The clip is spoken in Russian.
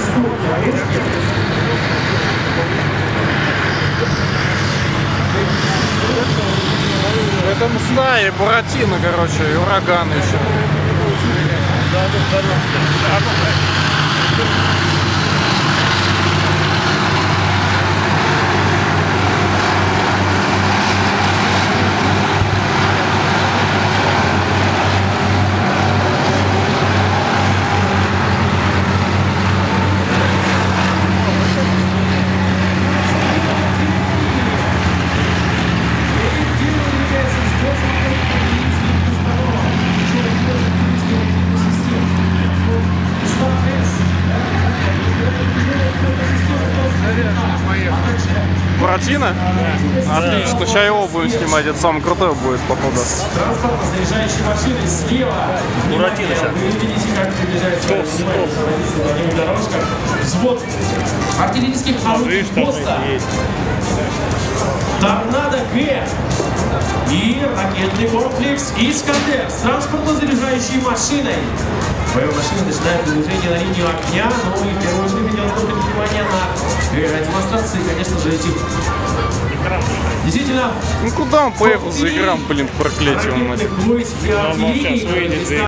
В этом стае Буратино, короче, и Ураган еще. Буратино? Да. Отлично, сейчас его будем снимать, это самый крутой будет, походу. Транспортно-заряжающие машины слева. Буратино сейчас. Вы видите, как приближается дорожка. Взвод артиллерийских орудий ГОСТа. Торнадо Г. И ракетный комплекс Искандер с транспортно-заряжающей машиной. Боевая машина начинает движение на линию огня, но и в первую очередь хотелось бы обратить внимание на демонстрации, конечно же, этих действительно... Ну куда он поехал за экран, блин, проклятие он.